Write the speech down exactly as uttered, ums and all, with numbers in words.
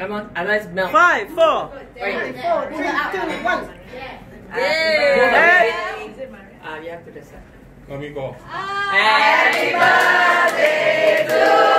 Come on, I like milk. Five, four. Wait. Four, three, two, one. Yay! Ah, you have to decide. Let me go. Happy birthday to